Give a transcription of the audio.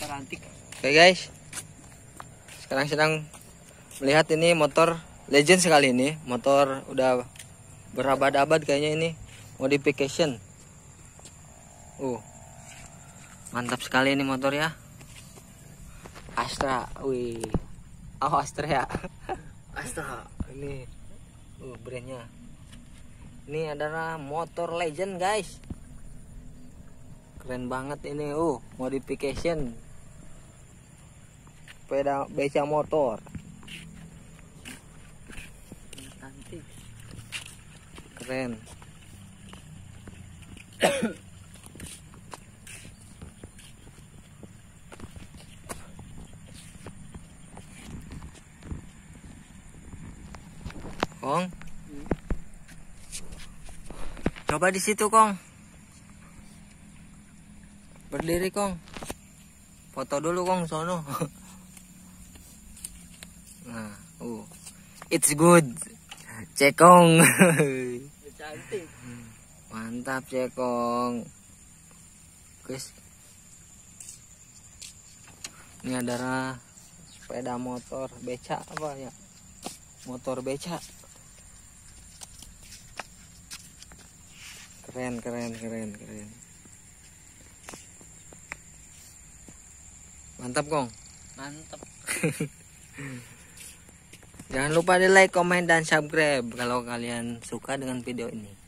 motor antik. Oke guys, sekarang sedang melihat ini motor legend sekali ini. Motor udah berabad-abad kayaknya ini. Modification. Mantap sekali ini motor ya. Astra, wih. Oh Astra ya. Astra ini brandnya. Ini adalah motor legend guys. Keren banget ini. Modification. Sepeda beca motor. Antik. Keren. Kong, coba di situ Kong, berdiri Kong, foto dulu Kong sono. Nah, it's good, Cekong. Cantik. Mantap Cekong, guys. Ini adalah sepeda motor beca apa ya? Motor beca. Keren. Mantap Kong. Mantap. Jangan lupa di like, komen, dan subscribe kalau kalian suka dengan video ini.